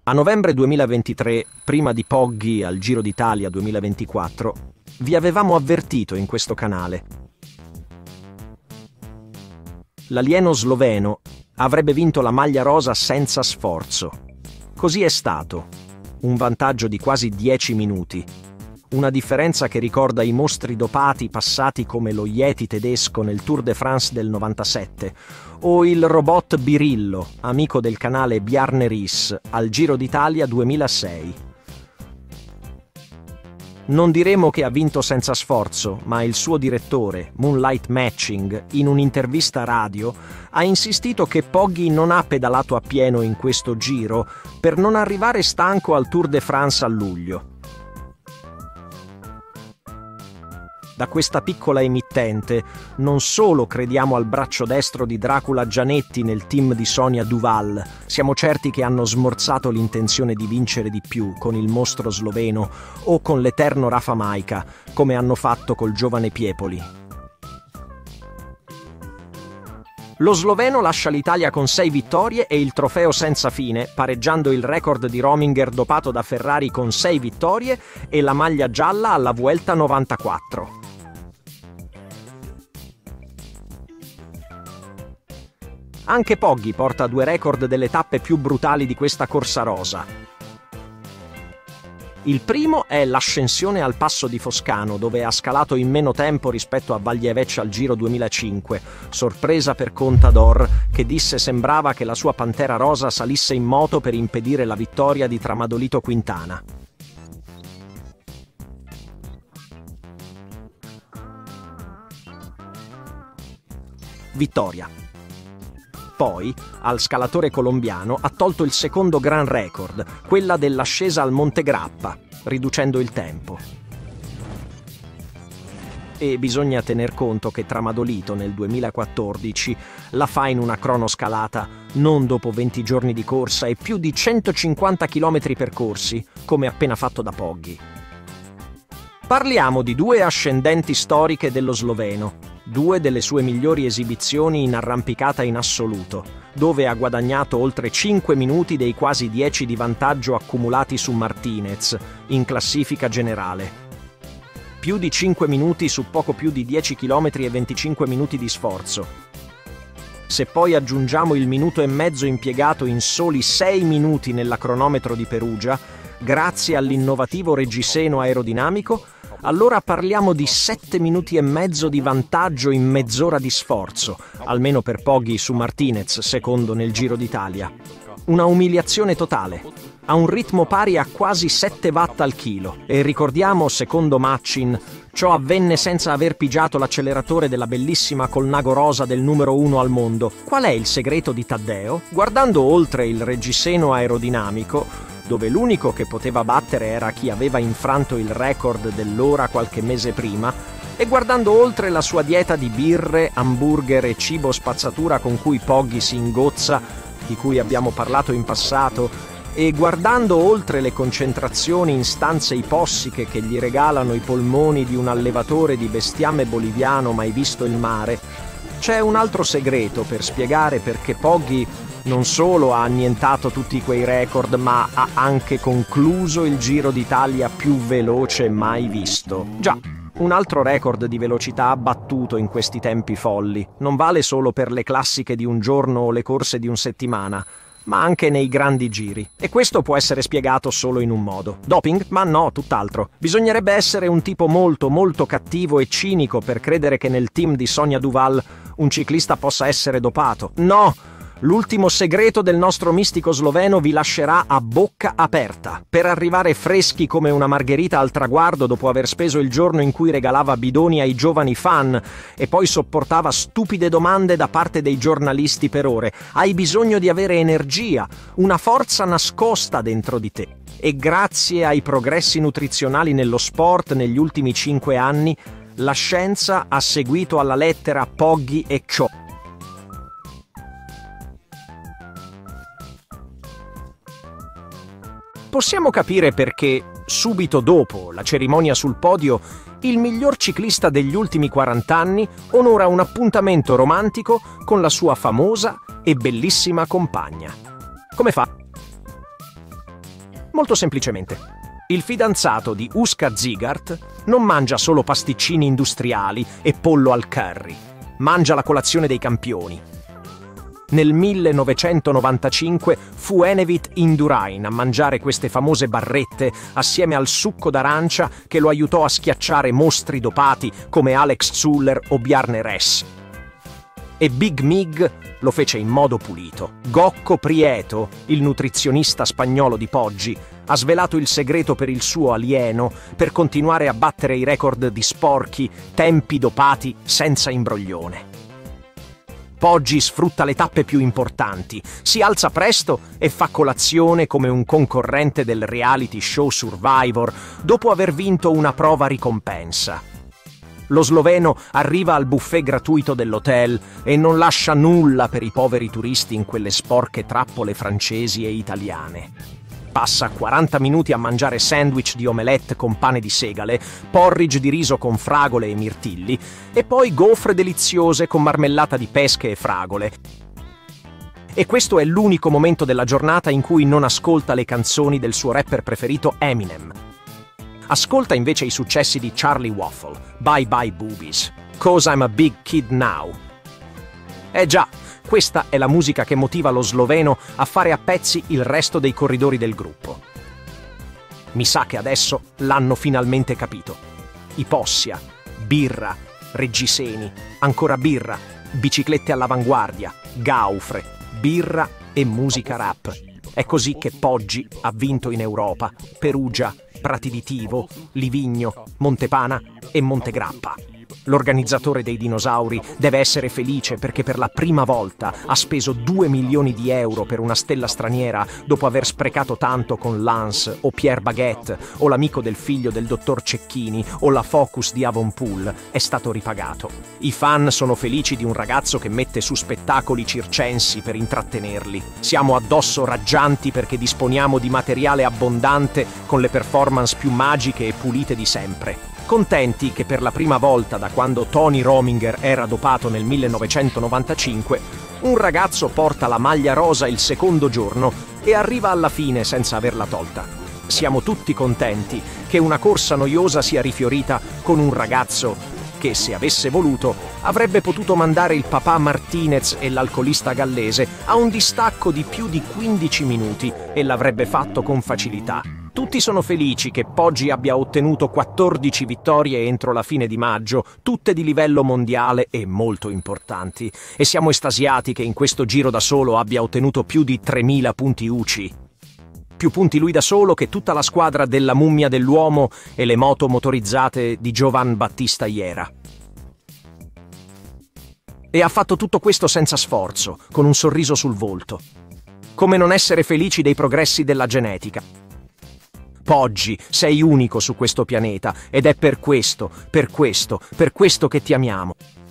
A novembre 2023, prima di Poggi al Giro d'Italia 2024, vi avevamo avvertito in questo canale. L'alieno sloveno avrebbe vinto la maglia rosa senza sforzo. Così è stato. Un vantaggio di quasi 10 minuti. Una differenza che ricorda i mostri dopati passati come lo Yeti tedesco nel Tour de France del 97 o il robot Birillo, amico del canale Bjarne Riis, al Giro d'Italia 2006. Non diremo che ha vinto senza sforzo, ma il suo direttore, Moonlight Matching, in un'intervista radio, ha insistito che Poggi non ha pedalato appieno in questo giro per non arrivare stanco al Tour de France a luglio. Da questa piccola emittente non solo crediamo al braccio destro di Dracula Gianetti nel team di Sonia Duval, siamo certi che hanno smorzato l'intenzione di vincere di più con il mostro sloveno o con l'eterno Rafa Majka, come hanno fatto col giovane Piepoli. Lo sloveno lascia l'Italia con 6 vittorie e il trofeo senza fine, pareggiando il record di Rominger dopato da Ferrari con 6 vittorie e la maglia gialla alla Vuelta 94. Anche Poggi porta 2 record delle tappe più brutali di questa corsa rosa. Il primo è l'ascensione al passo di Foscano, dove ha scalato in meno tempo rispetto a Vaglieveccia al Giro 2005, sorpresa per Contador, che disse sembrava che la sua Pantera Rosa salisse in moto per impedire la vittoria di Tramadolito Quintana. Vittoria. Poi, al scalatore colombiano, ha tolto il secondo gran record, quella dell'ascesa al Monte Grappa, riducendo il tempo. E bisogna tener conto che Tramadolito nel 2014 la fa in una cronoscalata, non dopo 20 giorni di corsa e più di 150 km percorsi, come appena fatto da Poggi. Parliamo di 2 ascendenti storiche dello sloveno, 2 delle sue migliori esibizioni in arrampicata in assoluto, dove ha guadagnato oltre 5 minuti dei quasi 10 di vantaggio accumulati su Martinez, in classifica generale. Più di 5 minuti su poco più di 10 km e 25 minuti di sforzo. Se poi aggiungiamo il minuto e mezzo impiegato in soli 6 minuti nella cronometro di Perugia, grazie all'innovativo reggiseno aerodinamico, allora parliamo di 7 minuti e mezzo di vantaggio in mezz'ora di sforzo, almeno per Poggi su Martinez, secondo nel Giro d'Italia. Una umiliazione totale. Ha un ritmo pari a quasi 7 watt al chilo e ricordiamo, secondo Machin, ciò avvenne senza aver pigiato l'acceleratore della bellissima Colnago Rosa del numero 1 al mondo. Qual è il segreto di Taddeo? Guardando oltre il reggiseno aerodinamico, dove l'unico che poteva battere era chi aveva infranto il record dell'ora qualche mese prima, e guardando oltre la sua dieta di birre, hamburger e cibo spazzatura con cui Poggi si ingozza, di cui abbiamo parlato in passato, e guardando oltre le concentrazioni in stanze ipossiche che gli regalano i polmoni di un allevatore di bestiame boliviano mai visto il mare, c'è un altro segreto per spiegare perché Poggi non solo ha annientato tutti quei record, ma ha anche concluso il Giro d'Italia più veloce mai visto. Già, un altro record di velocità battuto in questi tempi folli. Non vale solo per le classiche di un giorno o le corse di un settimana, ma anche nei grandi giri. E questo può essere spiegato solo in un modo. Doping? Ma no, tutt'altro. Bisognerebbe essere un tipo molto, molto cattivo e cinico per credere che nel team di Sonia Duval un ciclista possa essere dopato. No! L'ultimo segreto del nostro mistico sloveno vi lascerà a bocca aperta. Per arrivare freschi come una margherita al traguardo dopo aver speso il giorno in cui regalava bidoni ai giovani fan e poi sopportava stupide domande da parte dei giornalisti per ore, hai bisogno di avere energia, una forza nascosta dentro di te. E grazie ai progressi nutrizionali nello sport negli ultimi 5 anni, la scienza ha seguito alla lettera Poggi e ciò. Possiamo capire perché, subito dopo la cerimonia sul podio, il miglior ciclista degli ultimi 40 anni onora un appuntamento romantico con la sua famosa e bellissima compagna. Come fa? Molto semplicemente. Il fidanzato di Uska Zigart non mangia solo pasticcini industriali e pollo al curry, mangia la colazione dei campioni. Nel 1995 fu Enevit Indurain a mangiare queste famose barrette assieme al succo d'arancia che lo aiutò a schiacciare mostri dopati come Alex Zuller o Bjarne Ress. E Big Mig lo fece in modo pulito. Gocco Prieto, il nutrizionista spagnolo di Poggi, ha svelato il segreto per il suo alieno per continuare a battere i record di sporchi, tempi dopati senza imbroglione. Poggi sfrutta le tappe più importanti, si alza presto e fa colazione come un concorrente del reality show Survivor dopo aver vinto una prova ricompensa. Lo sloveno arriva al buffet gratuito dell'hotel e non lascia nulla per i poveri turisti in quelle sporche trappole francesi e italiane. Passa 40 minuti a mangiare sandwich di omelette con pane di segale, porridge di riso con fragole e mirtilli e poi gaufre deliziose con marmellata di pesche e fragole. E questo è l'unico momento della giornata in cui non ascolta le canzoni del suo rapper preferito Eminem. Ascolta invece i successi di Charlie Waffle, Bye Bye Boobies, 'Cause I'm a Big Kid Now. Già, questa è la musica che motiva lo sloveno a fare a pezzi il resto dei corridori del gruppo. Mi sa che adesso l'hanno finalmente capito. Ipossia, birra, reggiseni, ancora birra, biciclette all'avanguardia, gaufre, birra e musica rap. È così che Poggi ha vinto in Europa, Perugia, Prati di Tivo, Livigno, Montepana e Montegrappa. L'organizzatore dei dinosauri deve essere felice perché per la prima volta ha speso 2 milioni di euro per una stella straniera dopo aver sprecato tanto con Lance o Pierre Baguette o l'amico del figlio del dottor Cecchini o la Focus di Avonpool. È stato ripagato. I fan sono felici di un ragazzo che mette su spettacoli circensi per intrattenerli. Siamo addosso raggianti perché disponiamo di materiale abbondante con le performance più magiche e pulite di sempre. Contenti che per la prima volta da quando Tony Rominger era dopato nel 1995, un ragazzo porta la maglia rosa il secondo giorno e arriva alla fine senza averla tolta. Siamo tutti contenti che una corsa noiosa sia rifiorita con un ragazzo che, se avesse voluto, avrebbe potuto mandare il papà Martinez e l'alcolista gallese a un distacco di più di 15 minuti e l'avrebbe fatto con facilità. Tutti sono felici che Poggi abbia ottenuto 14 vittorie entro la fine di maggio, tutte di livello mondiale e molto importanti. E siamo estasiati che in questo giro da solo abbia ottenuto più di 3.000 punti UCI. Più punti lui da solo che tutta la squadra della Mummia dell'Uomo e le moto motorizzate di Giovan Battista Iera. E ha fatto tutto questo senza sforzo, con un sorriso sul volto. Come non essere felici dei progressi della genetica? Poggi, sei unico su questo pianeta ed è per questo che ti amiamo.